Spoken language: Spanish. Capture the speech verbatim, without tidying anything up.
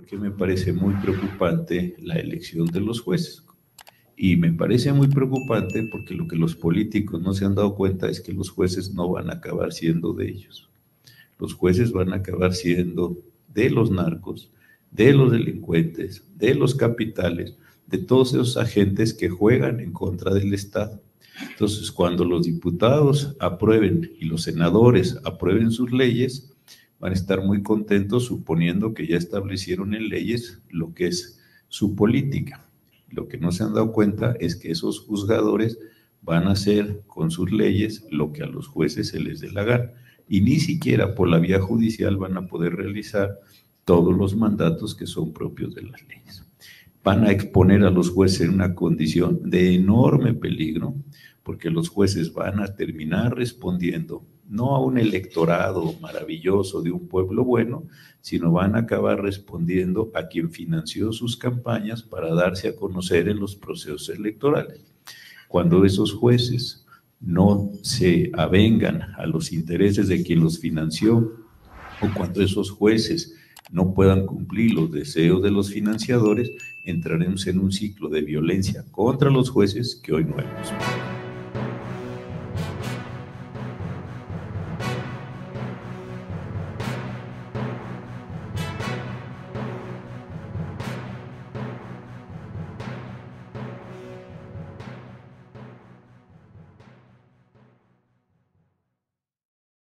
porque me parece muy preocupante la elección de los jueces. Y me parece muy preocupante porque lo que los políticos no se han dado cuenta es que los jueces no van a acabar siendo de ellos. Los jueces van a acabar siendo de los narcos, de los delincuentes, de los capitales, de todos esos agentes que juegan en contra del Estado. Entonces, cuando los diputados aprueben y los senadores aprueben sus leyes, van a estar muy contentos suponiendo que ya establecieron en leyes lo que es su política. Lo que no se han dado cuenta es que esos juzgadores van a hacer con sus leyes lo que a los jueces se les dé la gana. Y ni siquiera por la vía judicial van a poder realizar todos los mandatos que son propios de las leyes. Van a exponer a los jueces en una condición de enorme peligro, porque los jueces van a terminar respondiendo no a un electorado maravilloso de un pueblo bueno, sino van a acabar respondiendo a quien financió sus campañas para darse a conocer en los procesos electorales. Cuando esos jueces no se avengan a los intereses de quien los financió, o cuando esos jueces no puedan cumplir los deseos de los financiadores, entraremos en un ciclo de violencia contra los jueces que hoy no hemos visto.